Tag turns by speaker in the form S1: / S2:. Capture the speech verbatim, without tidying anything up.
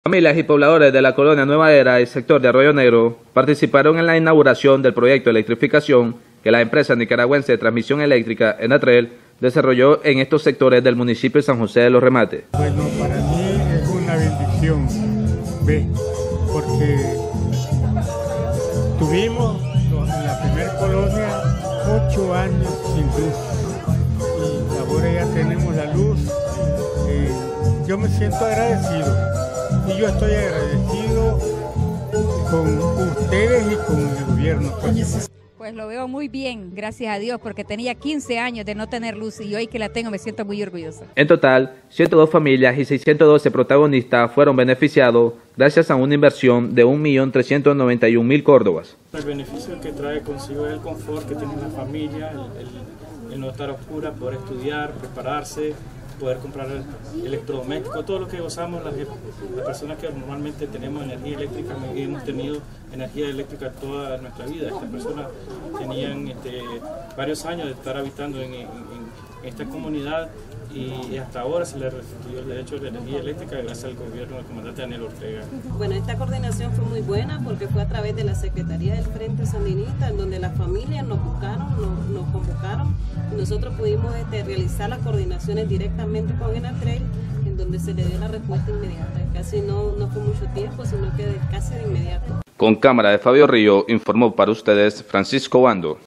S1: Familias y pobladores de la colonia Nueva Era y sector de Arroyo Negro participaron en la inauguración del proyecto de electrificación que la empresa nicaragüense de transmisión eléctrica, Enatrel, desarrolló en estos sectores del municipio de San José de los Remates.
S2: Bueno, para mí es una bendición, ¿ves? Porque tuvimos en la primera colonia ocho años sin luz y ahora ya tenemos la luz. Eh, yo me siento agradecido y yo estoy agradecido con ustedes y con el gobierno.
S3: Pues lo veo muy bien, gracias a Dios, porque tenía quince años de no tener luz y hoy que la tengo me siento muy orgullosa.
S1: En total, ciento dos familias y seiscientos doce protagonistas fueron beneficiados gracias a una inversión de un millón trescientos noventa y un mil córdobas.
S4: El beneficio que trae consigo es el confort que tiene la familia, el, el, el no estar a oscuras, poder estudiar, prepararse, poder comprar electrodomésticos, todo lo que gozamos las, las personas que normalmente tenemos energía eléctrica, hemos tenido energía eléctrica toda nuestra vida. Estas personas tenían este, varios años de estar habitando en, en, en esta comunidad y hasta ahora se les restituyó el derecho de la energía eléctrica gracias al gobierno del comandante Daniel Ortega.
S5: Bueno, esta coordinación fue muy buena porque fue a través de la Secretaría del Frente Sandinista, en donde las familias nos buscaron, nos, nos convocaron y nosotros pudimos este, realizar las coordinaciones directamente con Enatrel, en donde se le dio la respuesta inmediata. Casi no, no fue mucho tiempo, sino que de, casi de inmediato.
S1: Con cámara de Fabio Río, informó para ustedes Francisco Bando.